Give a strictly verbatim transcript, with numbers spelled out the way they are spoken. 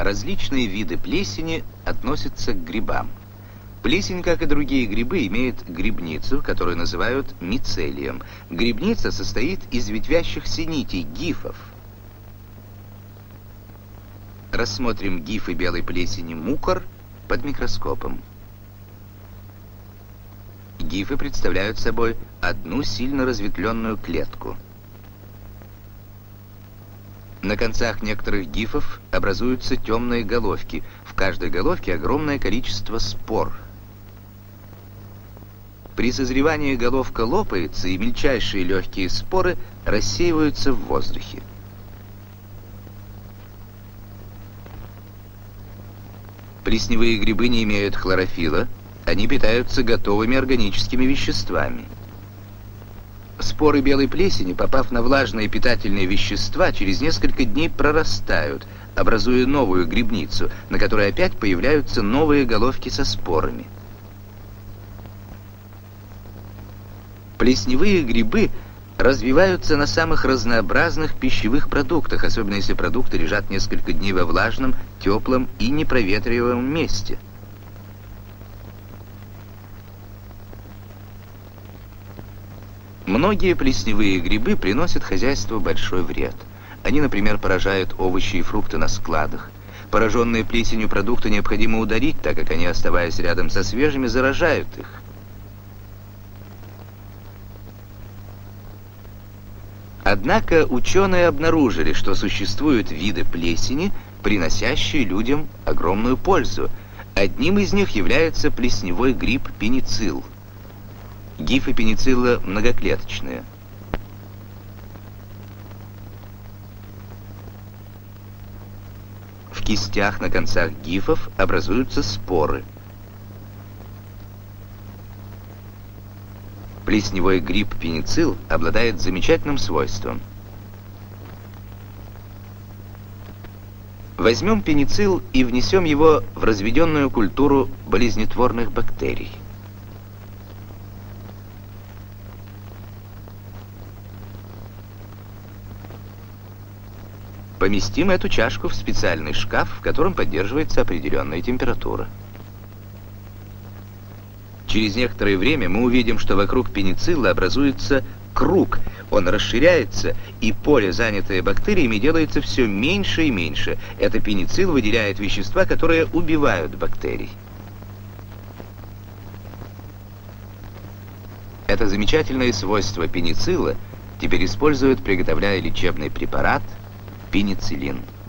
Различные виды плесени относятся к грибам. Плесень, как и другие грибы, имеет грибницу, которую называют мицелием. Грибница состоит из ветвящихся нитей, гифов. Рассмотрим гифы белой плесени мукор под микроскопом. Гифы представляют собой одну сильно разветвленную клетку. На концах некоторых гифов образуются темные головки. В каждой головке огромное количество спор. При созревании головка лопается, и мельчайшие легкие споры рассеиваются в воздухе. Плесневые грибы не имеют хлорофилла, они питаются готовыми органическими веществами. Споры белой плесени, попав на влажные питательные вещества, через несколько дней прорастают, образуя новую грибницу, на которой опять появляются новые головки со спорами. Плесневые грибы развиваются на самых разнообразных пищевых продуктах, особенно если продукты лежат несколько дней во влажном, теплом и непроветриваемом месте. Многие плесневые грибы приносят хозяйству большой вред. Они, например, поражают овощи и фрукты на складах. Пораженные плесенью продукты необходимо удалить, так как они, оставаясь рядом со свежими, заражают их. Однако ученые обнаружили, что существуют виды плесени, приносящие людям огромную пользу. Одним из них является плесневой гриб пеницилл. Гифы пеницилла многоклеточные. В кистях на концах гифов образуются споры. Плесневой гриб пеницилл обладает замечательным свойством. Возьмем пеницилл и внесем его в разведенную культуру болезнетворных бактерий. Поместим эту чашку в специальный шкаф, в котором поддерживается определенная температура. Через некоторое время мы увидим, что вокруг пеницилла образуется круг. Он расширяется, и поле, занятое бактериями, делается все меньше и меньше. Это пеницилл выделяет вещества, которые убивают бактерий. Это замечательное свойство пеницилла теперь используют, приготовляя лечебный препарат пенициллин.